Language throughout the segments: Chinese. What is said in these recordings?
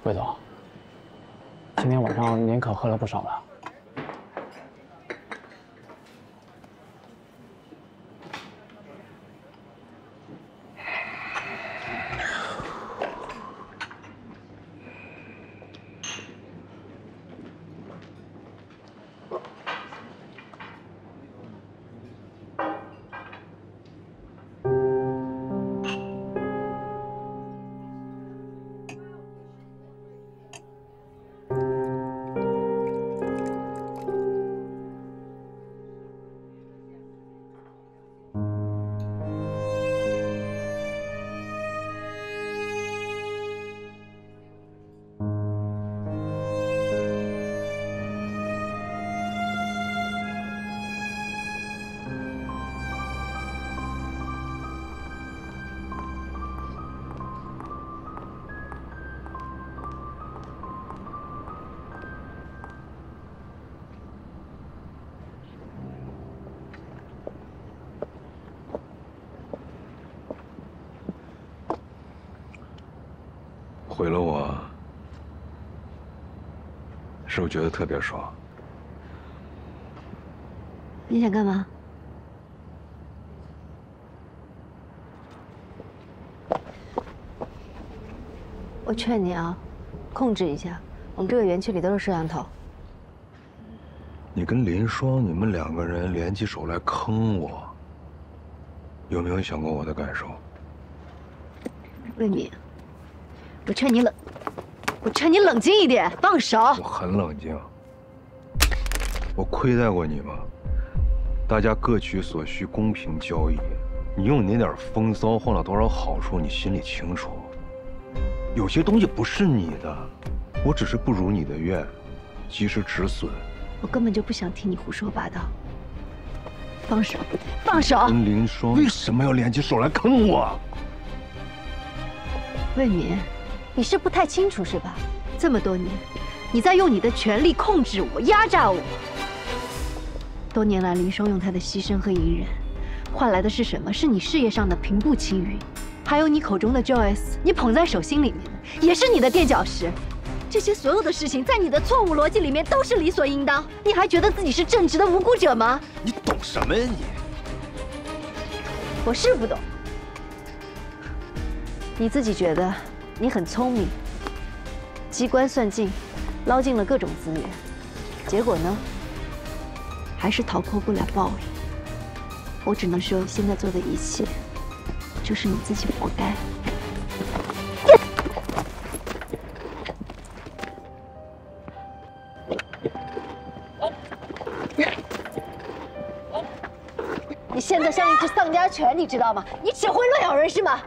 魏总，今天晚上您可喝了不少了。 毁了我，是不是觉得特别爽？ 你想干嘛？我劝你啊，控制一下。我们这个园区里都是摄像头。 你跟林双，你们两个人联起手来坑我，有没有想过我的感受？ 魏敏，我劝你冷静一点，放手。 我很冷静。我亏待过你吗？大家各取所需，公平交易。你用你那点风骚换了多少好处，你心里清楚。有些东西不是你的，我只是不如你的愿，及时止损。 我根本就不想听你胡说八道。放手，放手！ 跟林双为什么要联起手来坑我？ 魏敏，你是不太清楚是吧？这么多年，你在用你的权力控制我、压榨我。多年来，林双用他的牺牲和隐忍，换来的是什么？是你事业上的平步青云，还有你口中的 Joyce， 你捧在手心里面的，也是你的垫脚石。这些所有的事情，在你的错误逻辑里面都是理所应当。你还觉得自己是正直的无辜者吗？ 你懂什么呀你？ 我是不懂。你自己觉得你很聪明，机关算尽，捞尽了各种资源，结果呢，还是逃脱不了报应。我只能说，现在做的一切，就是你自己活该。你现在像一只丧家犬，你知道吗？你只会乱咬人是吗？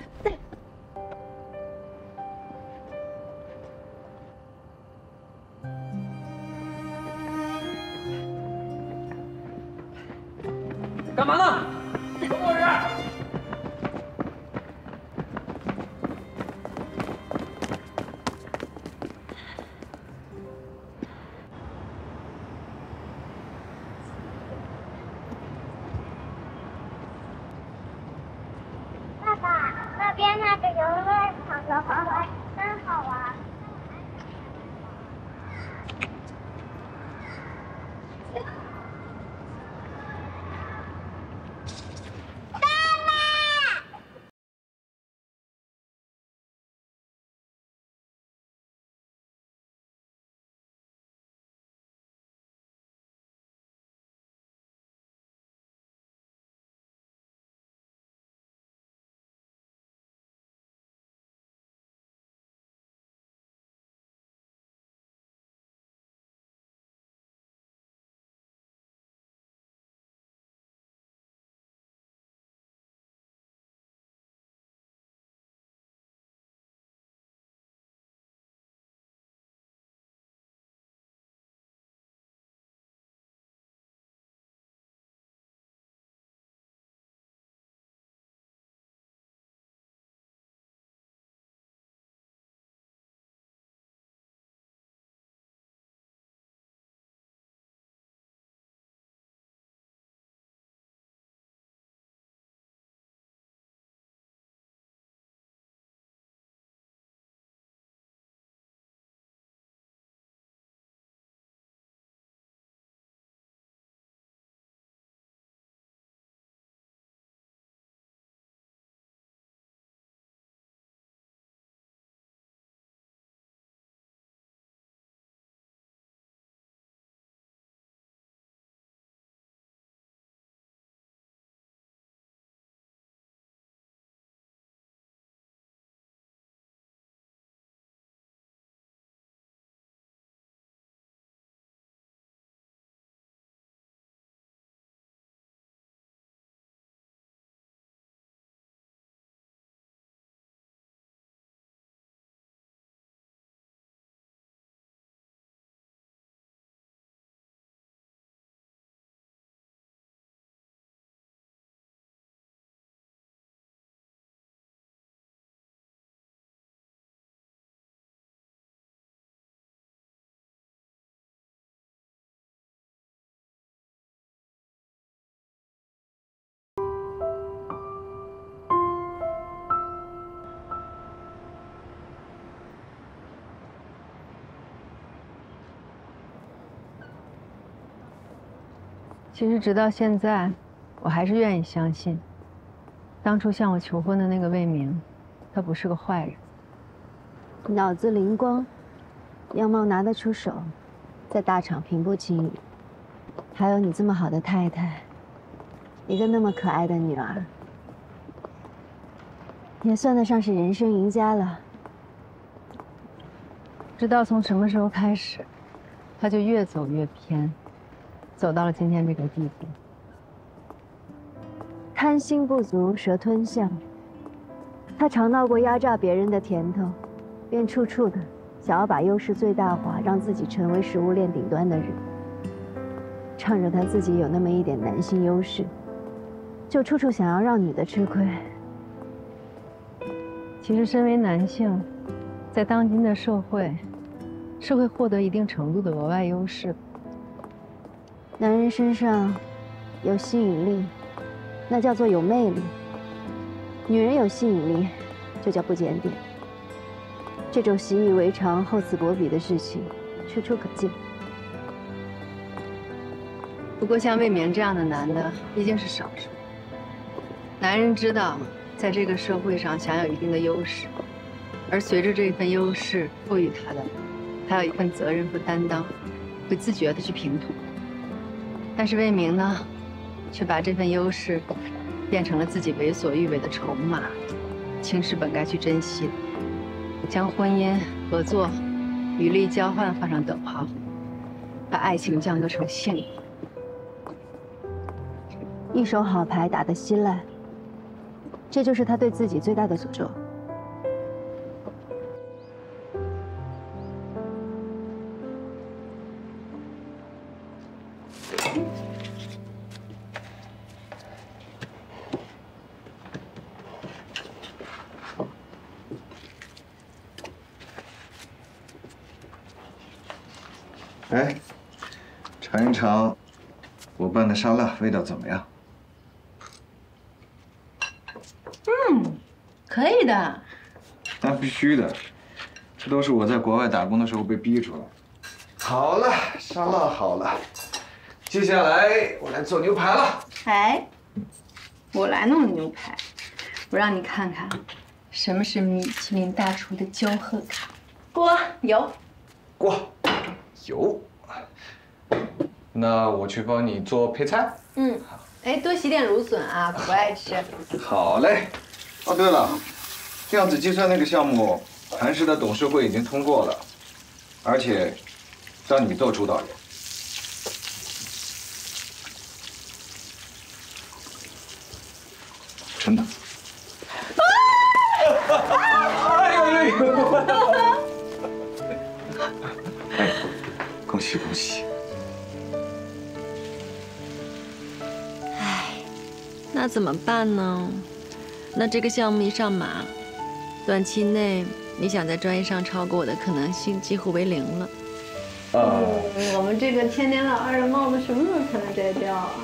干嘛呢？怎么回事？ 爸爸，那边那个游乐场的滑滑真好玩。 其实直到现在，我还是愿意相信，当初向我求婚的那个魏明，他不是个坏人。 脑子灵光，样貌拿得出手，在大厂平步青云，还有你这么好的太太，一个那么可爱的女儿，也算得上是人生赢家了。 不知道从什么时候开始，他就越走越偏，走到了今天这个地步。 贪心不足蛇吞象，他尝到过压榨别人的甜头，便处处的想要把优势最大化，让自己成为食物链顶端的人。仗着他自己有那么一点男性优势，就处处想要让女的吃亏。 其实，身为男性，在当今的社会，是会获得一定程度的额外优势。 男人身上有吸引力，那叫做有魅力；女人有吸引力，就叫不检点。这种习以为常、厚此薄彼的事情，处处可见。 不过，像魏明这样的男的毕竟是少数。男人知道，在这个社会上享有一定的优势，而随着这份优势赋予他的，还有一份责任和担当，会自觉地去平衡。但是魏明呢，却把这份优势变成了自己为所欲为的筹码，轻视本该去珍惜的，将婚姻、合作、履历交换画上等号，把爱情降格成幸福。 一手好牌打得稀烂，这就是他对自己最大的诅咒。 哎，尝一尝我拌的沙拉，味道怎么样？ 可以的。 那必须的，这都是我在国外打工的时候被逼出来的。好了，沙拉好了，接下来我来做牛排了。 哎，我来弄牛排，我让你看看什么是米其林大厨的焦褐卡。锅油， 锅油。那我去帮你做配菜。 嗯，哎，多洗点芦笋啊，不爱吃。 好嘞。哦，对了，量子计算那个项目，韩氏的董事会已经通过了，而且让你做主导人。真的。哎呦！哎，恭喜恭喜！ 唉，那怎么办呢？那这个项目一上马，短期内你想在专业上超过我的可能性几乎为零了。 我们这个千年老二的帽子什么时候才能摘掉啊？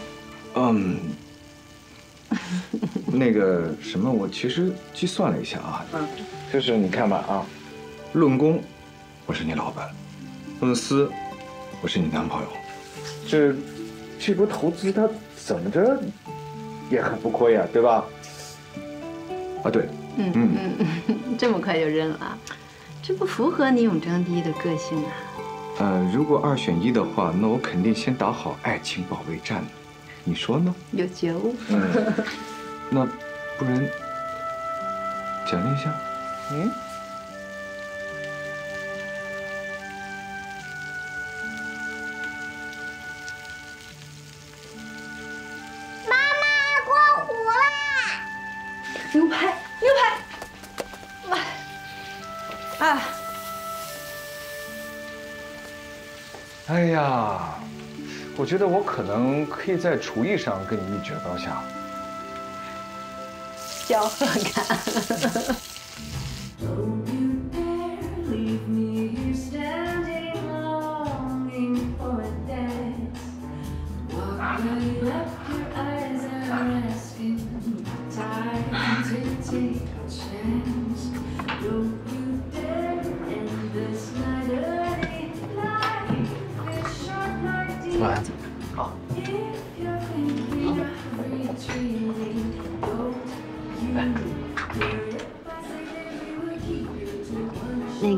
那个什么，我其实计算了一下啊，就是你看吧啊，论功，我是你老板；论私，我是你男朋友。这波投资它怎么着也很不亏呀，对吧？啊，对， 这么快就认了，这不符合你永争第一的个性啊。 如果2选1的话，那我肯定先打好爱情保卫战，你说呢？ 有觉悟。 那不然奖励一下？ 妈妈，过湖啦！ 牛排，哇！啊！ 哎呀，我觉得我可能可以在厨艺上跟你一决高下。 焦褐感。 晚安。 好。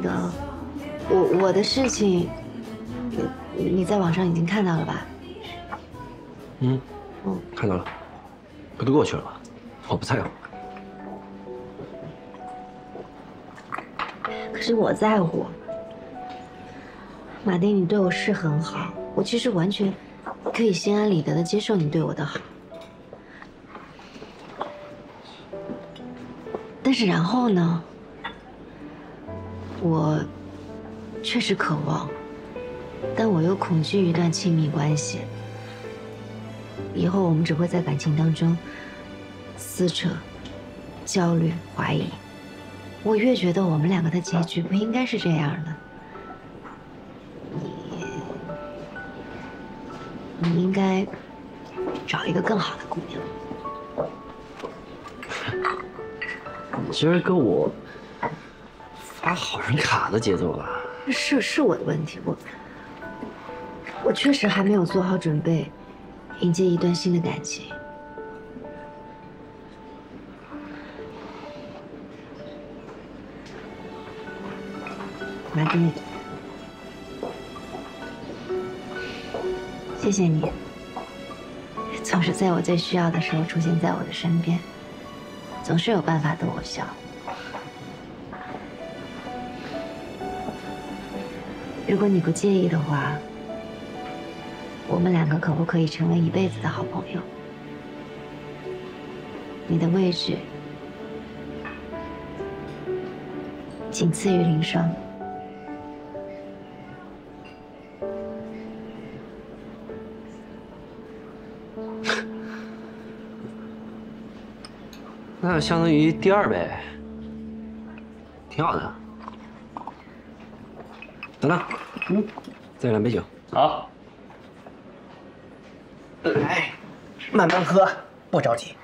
个，我的事情，你在网上已经看到了吧？ 看到了，可都过去了吧？我不在乎。 可是我在乎，马丁，你对我是很好，我其实完全可以心安理得的接受你对我的好。但是然后呢？我确实渴望，但我又恐惧一段亲密关系。以后我们只会在感情当中撕扯、焦虑、怀疑。我越觉得我们两个的结局不应该是这样的。你应该找一个更好的姑娘。 你这是跟我发好人卡的节奏吧？ 是我的问题，我确实还没有做好准备迎接一段新的感情。马丁，谢谢你，总是在我最需要的时候出现在我的身边，总是有办法逗我笑。如果你不介意的话，我们两个可不可以成为一辈子的好朋友？你的位置仅次于林霜。 那相当于第二呗，挺好的。等等，再来2杯酒。 好。 哎，慢慢喝，不着急。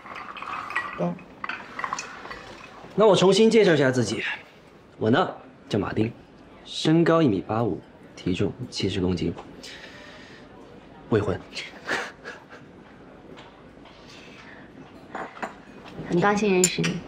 那我重新介绍一下自己，我呢叫马丁，身高1.85米，体重70公斤，未婚。 很高兴认识你。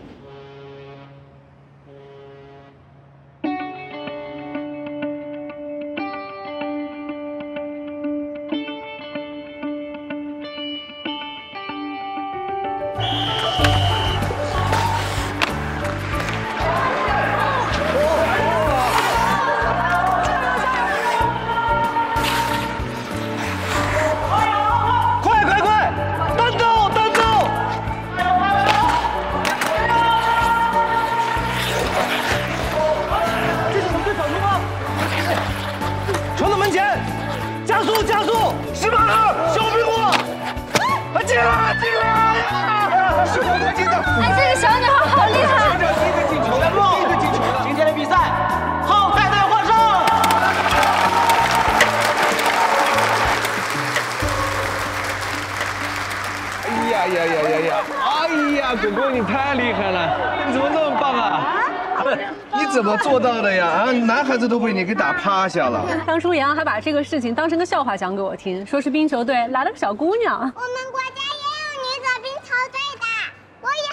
怎么做到的呀？啊，男孩子都被你给打趴下了。 当初杨还把这个事情当成个笑话讲给我听，说是冰球队来了个小姑娘。 我们国家也有女子冰球队的，我以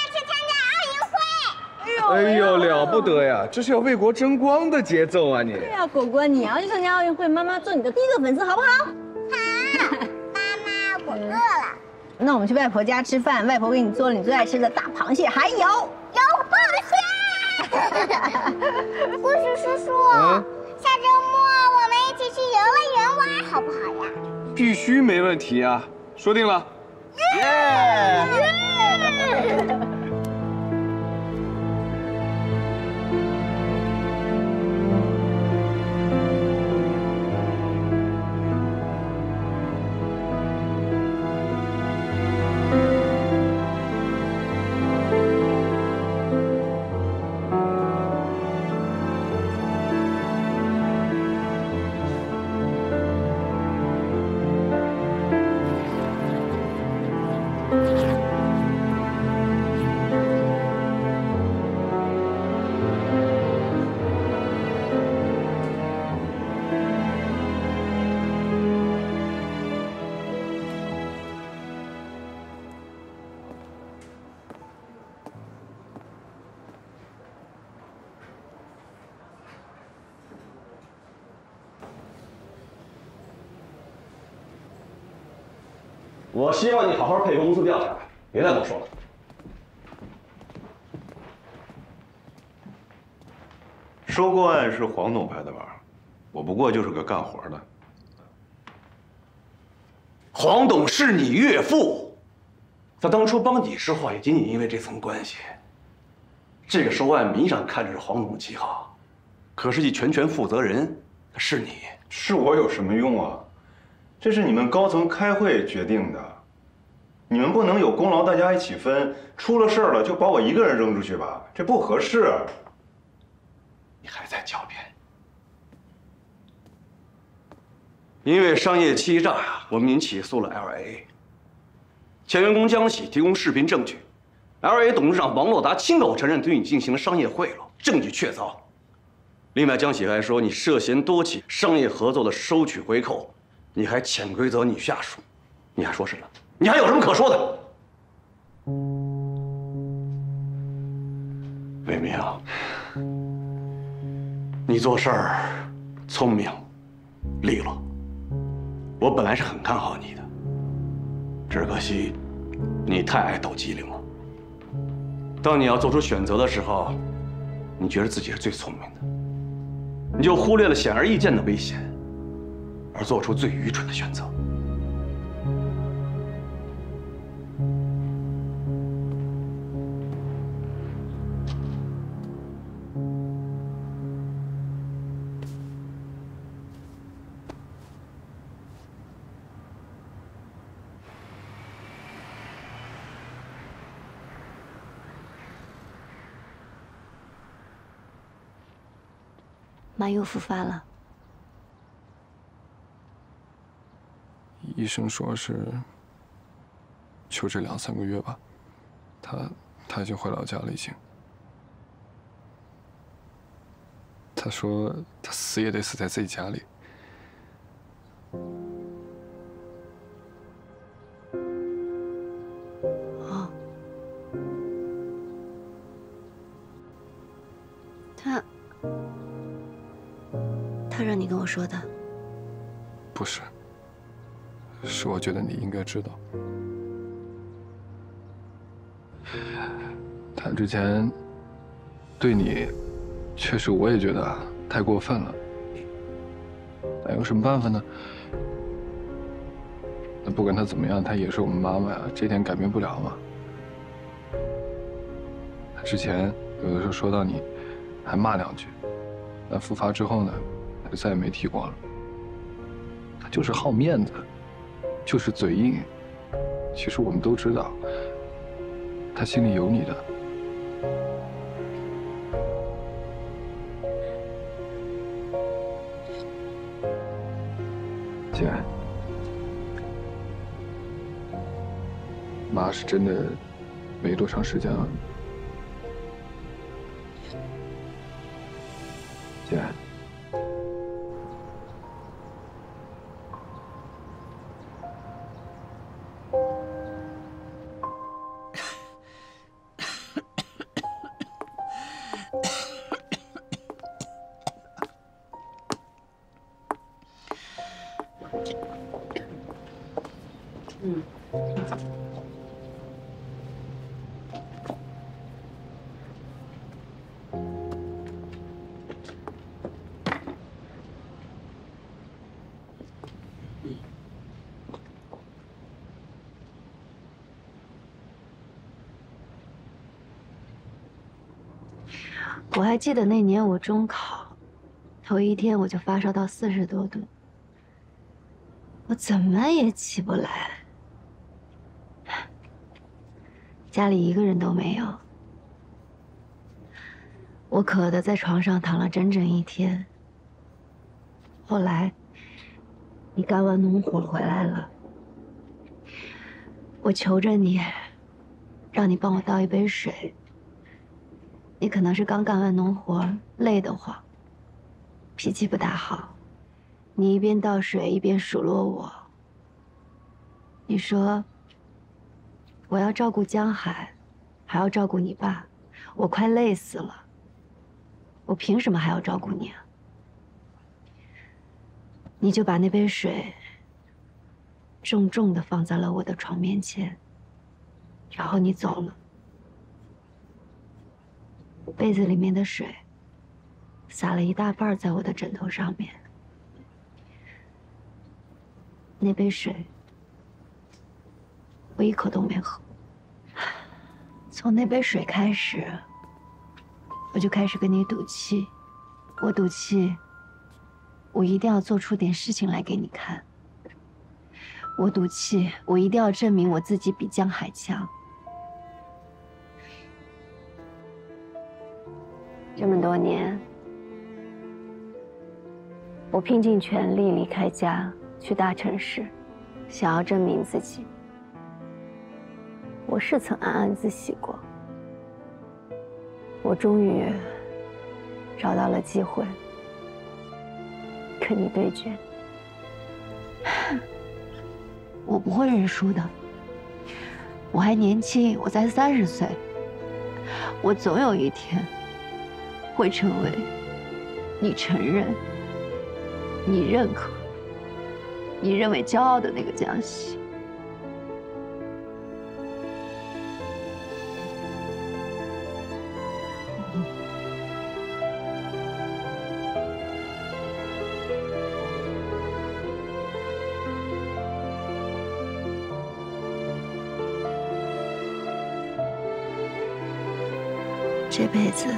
后要去参加奥运会。 哎呦，了不得呀！这是要为国争光的节奏啊你！ 对呀，果果，你要去参加奥运会，妈妈做你的第一个粉丝，好不好？ 好，妈妈，我饿了。 那我们去外婆家吃饭，外婆给你做了你最爱吃的大螃蟹，还有螃蟹。故事叔叔，下周末我们一起去游乐园玩，好不好呀？ 必须没问题啊！说定了。耶！ 我希望你好好配合公司调查，别再跟我说了。 收购案是黄总拍的吧？我不过就是个干活的。 黄董是你岳父，他当初帮你说话也仅仅因为这层关系。这个收案名义上看着是黄总的旗号，可实际全权负责人是你。 是我有什么用啊？这是你们高层开会决定的，你们不能有功劳大家一起分，出了事儿了就把我一个人扔出去吧，这不合适。 你还在狡辩？因为商业欺诈呀，我们已经起诉了 LA。前员工江喜提供视频证据 ，LA 董事长王洛达亲口承认对你进行了商业贿赂，证据确凿。另外，江喜还说你涉嫌多起商业合作的收取回扣，你还潜规则女下属，你还说什么？你还有什么可说的？魏明，你做事儿聪明、利落。我本来是很看好你的，只可惜你太爱抖机灵了。当你要做出选择的时候，你觉得自己是最聪明的，你就忽略了显而易见的危险，而做出最愚蠢的选择。 妈又复发了， 医生说是就这2、3个月吧。他已经回老家了，已经。他说他死也得死在自己家里。 哦，他让你跟我说的？ 不是，是我觉得你应该知道。他之前对你，确实我也觉得太过分了。但有什么办法呢？那不管他怎么样，他也是我们妈妈呀，这点改变不了嘛。他之前有的时候说到你，还骂2句，但复发之后呢？他就再也没提过了。他就是好面子，就是嘴硬。其实我们都知道，他心里有你的。姐，妈是真的没多长时间了。姐。 我还记得那年我中考，头1天我就发烧到40多度，我怎么也起不来，家里一个人都没有，我渴得在床上躺了整整1天。后来，你干完农活回来了，我求着你，让你帮我倒一杯水。你可能是刚干完农活，累得慌，脾气不大好。你一边倒水一边数落我。你说我要照顾江海，还要照顾你爸，我快累死了。我凭什么还要照顾你啊？你就把那杯水重重的放在了我的床面前，然后你走了。被子里面的水洒了一大半在我的枕头上面。那杯水，我一口都没喝。从那杯水开始，我就开始跟你赌气。我赌气，我一定要做出点事情来给你看。我赌气，我一定要证明我自己比江海强。这么多年，我拼尽全力离开家，去大城市，想要证明自己。我是曾暗暗自喜过，我终于找到了机会跟你对决。我不会认输的，我还年轻，我才30岁，我总有一天会成为你承认、你认可、你认为骄傲的那个江西。这辈子，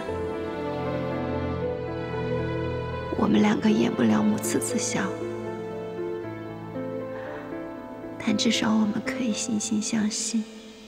我们两个演不了母慈子孝，但至少我们可以惺惺相惜。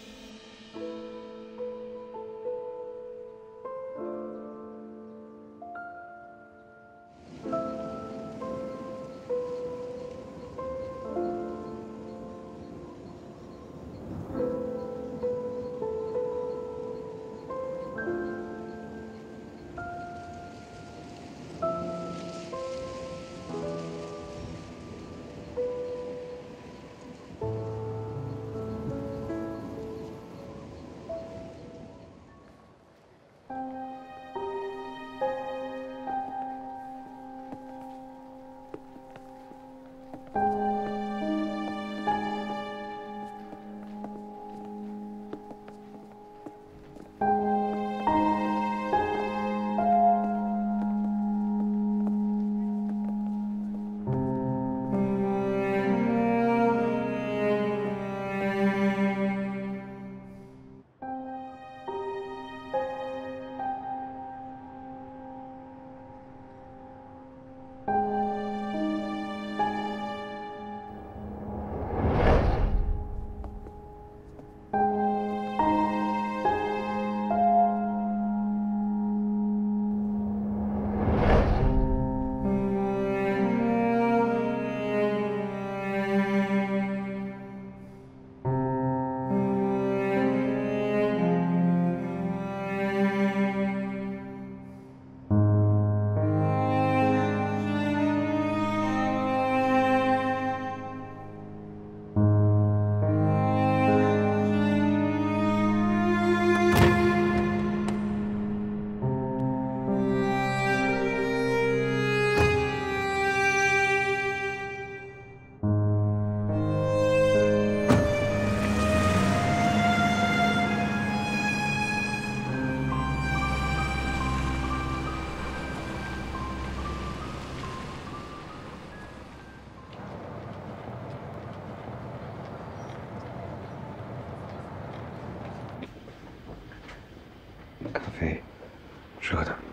咖啡，热的。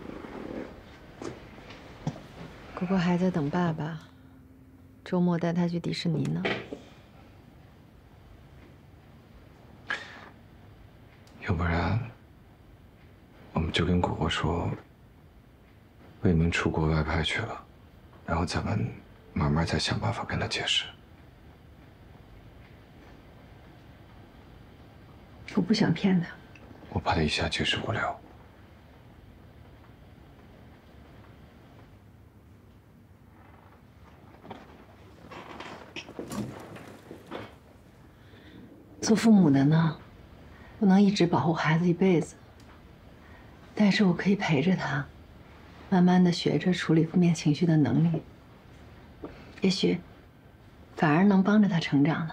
果果还在等爸爸，周末带他去迪士尼呢。 要不然，我们就跟果果说，魏明出国外派去了，然后咱们慢慢再想办法跟他解释。 我不想骗他。 我怕他一下解释不了。 做父母的呢，不能一直保护孩子一辈子，但是我可以陪着他，慢慢的学着处理负面情绪的能力。也许， 反而能帮着他成长呢。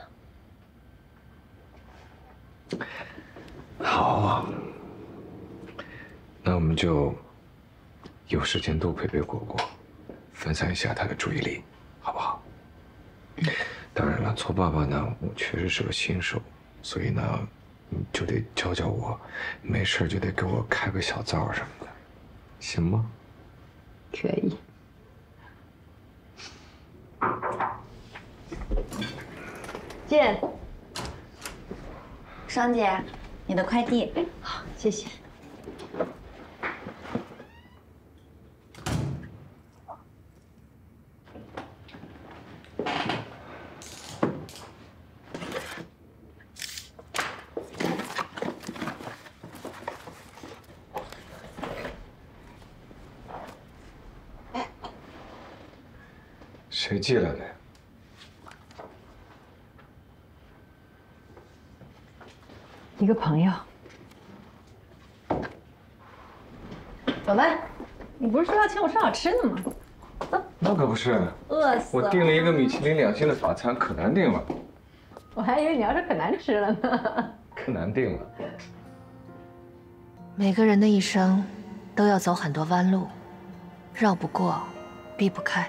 好，那我们就有时间多陪陪果果，分散一下他的注意力，好不好？当然了，做爸爸呢，我确实是个新手，所以呢，你就得教教我，没事就得给我开个小灶什么的，行吗？ 可以。 进。双姐，你的快递。 好，谢谢。 谁寄来的呀？ 一个朋友。 走吧，你不是说要请我吃好吃的吗？走。 那可不是， 饿死了。 我订了一个米其林2星的法餐，可难订了。 我还以为你要是可难吃了呢。 可难订了。 每个人的一生都要走很多弯路，绕不过，避不开。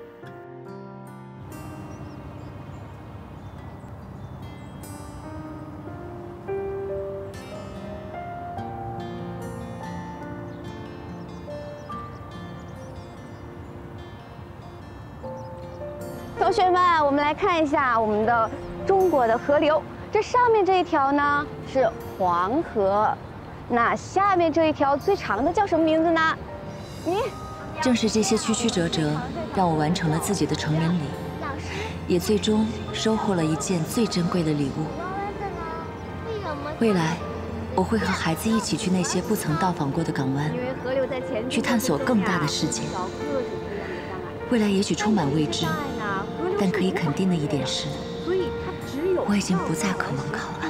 同学们，我们来看一下我们的中国的河流。这上面这一条呢是黄河，那下面这一条最长的叫什么名字呢？ 正是这些曲曲折折，让我完成了自己的成人礼，也最终收获了一件最珍贵的礼物。未来，我会和孩子一起去那些不曾到访过的港湾，去探索更大的世界。未来也许充满未知，但可以肯定的一点是，我已经不再渴望靠岸。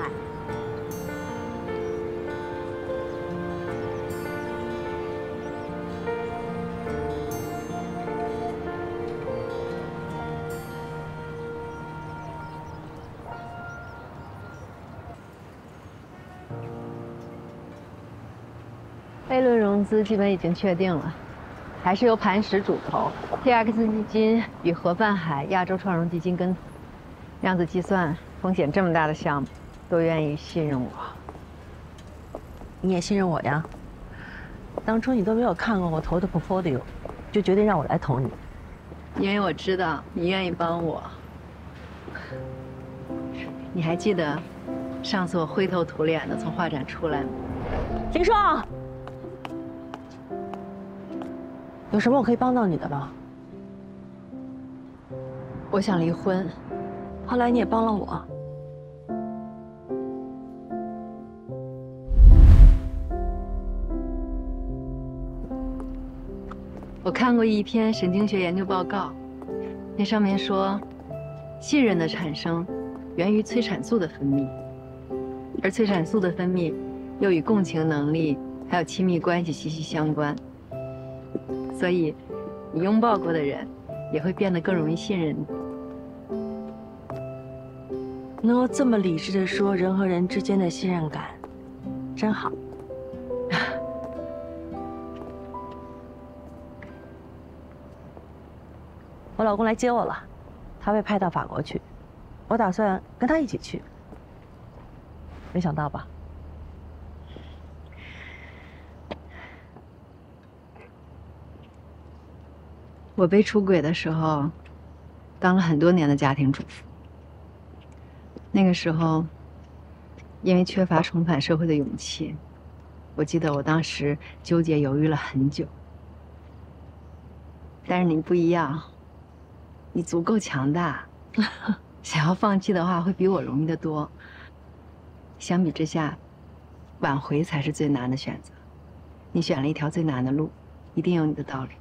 A 轮融资基本已经确定了，还是由磐石主投 ，TX 基金与盒饭海亚洲创融基金跟投。量子计算风险这么大的项目，都愿意信任我。 你也信任我呀？当初你都没有看过我投的 portfolio， 就决定让我来投你。 因为我知道你愿意帮我。你还记得上次我灰头土脸的从画展出来吗？ 林双，有什么我可以帮到你的吗？ 我想离婚， 后来你也帮了我。 我看过一篇神经学研究报告，那上面说，信任的产生源于催产素的分泌，而催产素的分泌又与共情能力还有亲密关系息息相关。所以，你拥抱过的人也会变得更容易信任你。 能够这么理智的说人和人之间的信任感，真好。我老公来接我了，他被派到法国去，我打算跟他一起去。没想到吧？ 我被出轨的时候，当了很多年的家庭主妇。那个时候，因为缺乏重返社会的勇气，我记得我当时纠结犹豫了很久。但是你不一样，你足够强大，想要放弃的话会比我容易得多。相比之下，挽回才是最难的选择。你选了一条最难的路，一定有你的道理。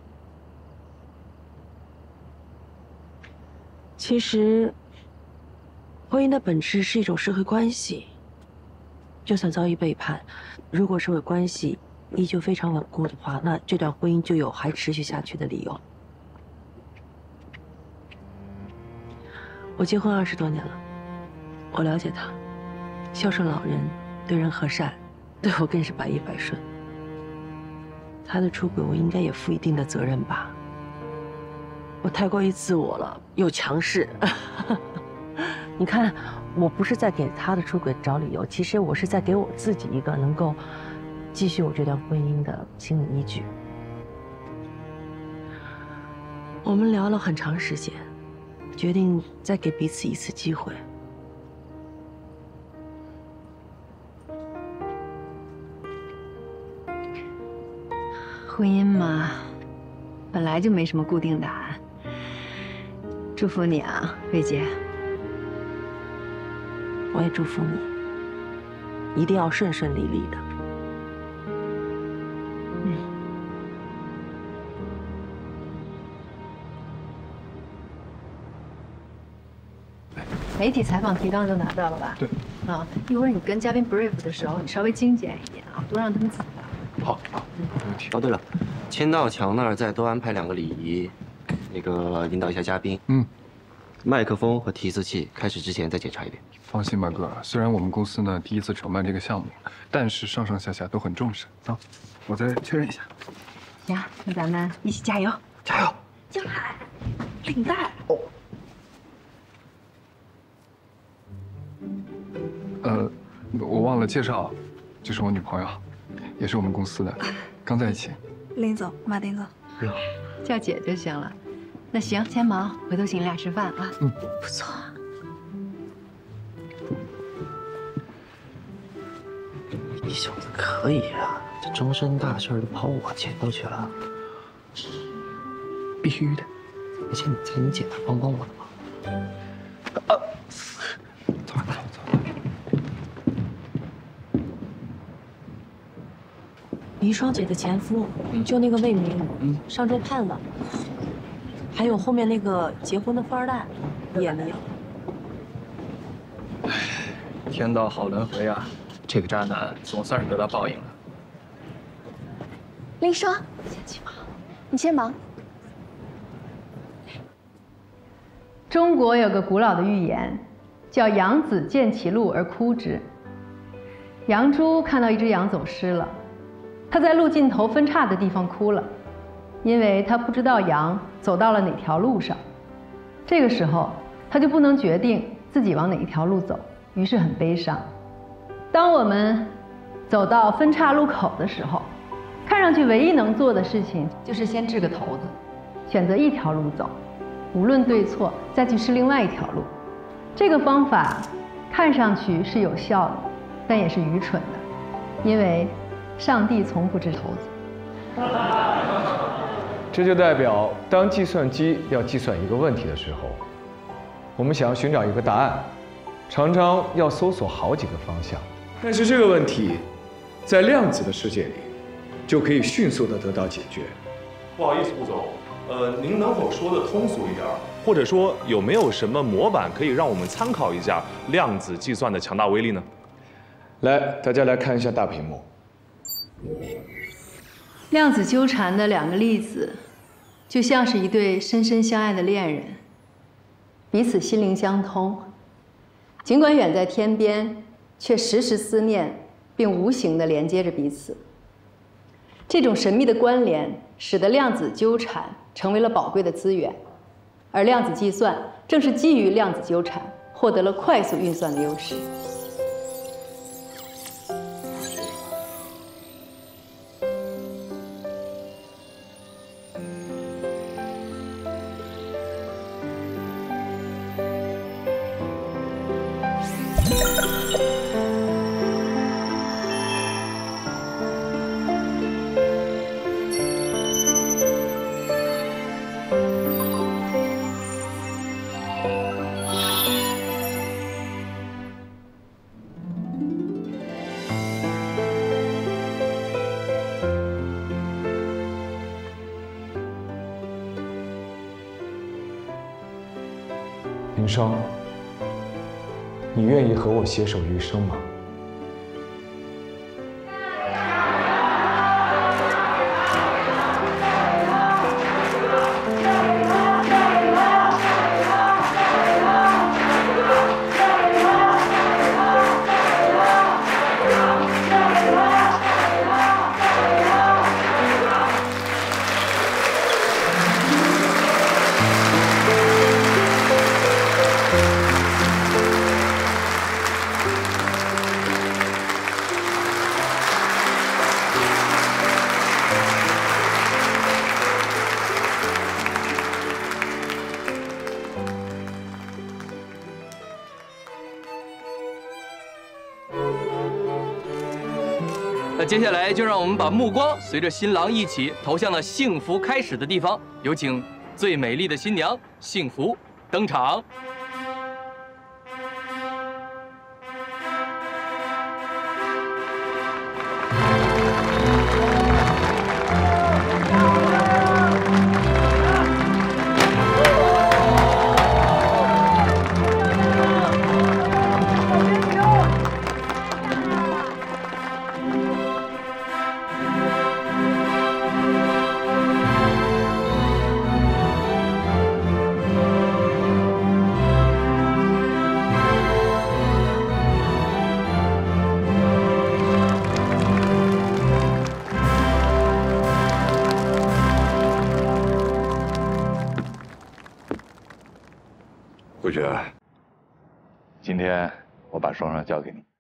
其实，婚姻的本质是一种社会关系。就算遭遇背叛，如果社会关系依旧非常稳固的话，那这段婚姻就有还持续下去的理由。 我结婚20多年了，我了解他，孝顺老人，对人和善，对我更是百依百顺。他的出轨，我应该也负一定的责任吧？我太过于自我了，又强势。你看，我不是在给他的出轨找理由，其实我是在给我自己一个能够继续我这段婚姻的心理依据。我们聊了很长时间，决定再给彼此一次机会。 婚姻嘛，本来就没什么固定答案。祝福你啊，薇姐。 我也祝福你，一定要顺顺利利的。 媒体采访提纲都拿到了吧？ 对。 啊，一会儿你跟嘉宾 brief 的时候，你稍微精简一点啊，多让他们自己聊。 好，好，没问题。 哦，对了，签到墙那儿再多安排2个礼仪，那个引导一下嘉宾。麦克风和提词器开始之前再检查一遍。 放心吧，哥。虽然我们公司呢第一次承办这个项目，但是上上下下都很重视啊。我再确认一下。 行，那咱们一起加油！ 加油！ 江海，领带哦。 我忘了介绍，这是我女朋友，也是我们公司的，刚在一起。 林总，马丁总。 叫姐就行了。那行，先忙，回头请你俩吃饭啊。 不错。 你小子可以啊，这终身大事都跑我前头去了。必须的，而且你姐她帮我的忙。走。 黎双姐的前夫，就那个魏明，上周判了。还有后面那个结婚的富二代，也离了。 天道好轮回啊！这个渣男总算是得到报应了。 林双，你先忙。 中国有个古老的寓言，叫“杨子见其鹿而哭之”。杨朱看到一只羊走失了，他在路尽头分叉的地方哭了，因为他不知道羊走到了哪条路上。这个时候，他就不能决定自己往哪一条路走，于是很悲伤。当我们走到分岔路口的时候，看上去唯一能做的事情就是先掷个骰子，选择一条路走，无论对错，再去试另外一条路。这个方法看上去是有效的，但也是愚蠢的，因为上帝从不掷骰子。 这就代表，当计算机要计算一个问题的时候，我们想要寻找一个答案，常常要搜索好几个方向。但是这个问题，在量子的世界里，就可以迅速地得到解决。 不好意思，顾总，您能否说的通俗一点，或者说有没有什么模板可以让我们参考一下量子计算的强大威力呢？ 来，大家来看一下大屏幕。 量子纠缠的2个粒子，就像是一对深深相爱的恋人，彼此心灵相通，尽管远在天边，却时时思念，并无形地连接着彼此。这种神秘的关联，使得量子纠缠成为了宝贵的资源，而量子计算正是基于量子纠缠，获得了快速运算的优势。 林双，你愿意和我携手余生吗？ 那接下来就让我们把目光随着新郎一起投向了幸福开始的地方，有请最美丽的新娘幸福登场。 桂珏，今天我把双双交给你。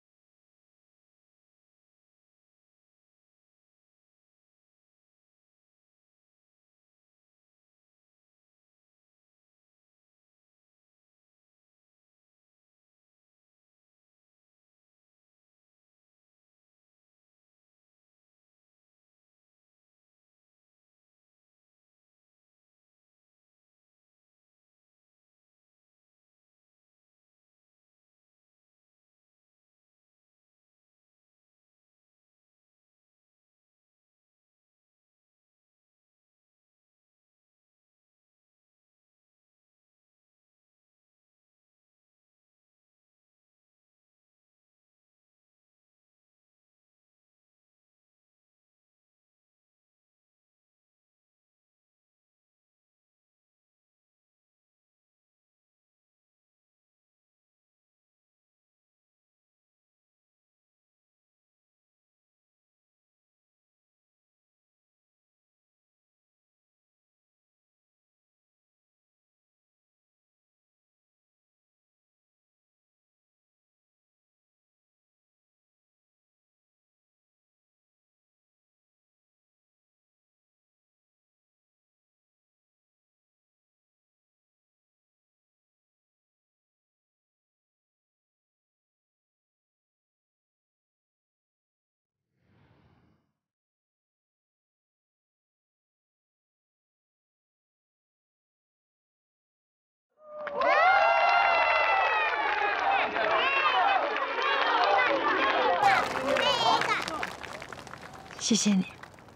谢谢你，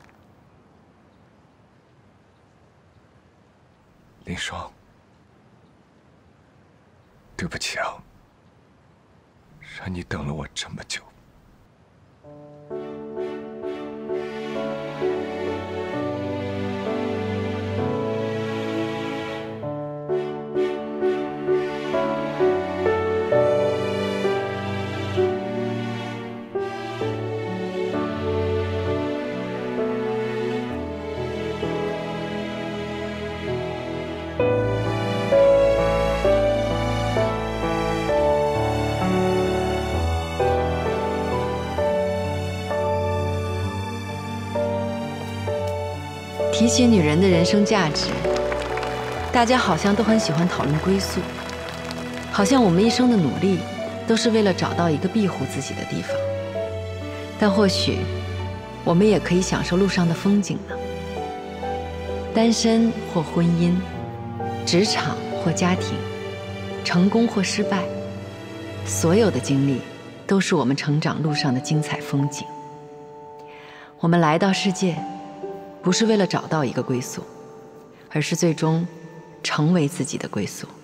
林双，对不起啊，让你等了我这么久。 提起女人的人生价值，大家好像都很喜欢讨论归宿，好像我们一生的努力都是为了找到一个庇护自己的地方。但或许，我们也可以享受路上的风景呢。单身或婚姻，职场或家庭，成功或失败，所有的经历都是我们成长路上的精彩风景。我们来到世界，不是为了找到一个归宿，而是最终成为自己的归宿。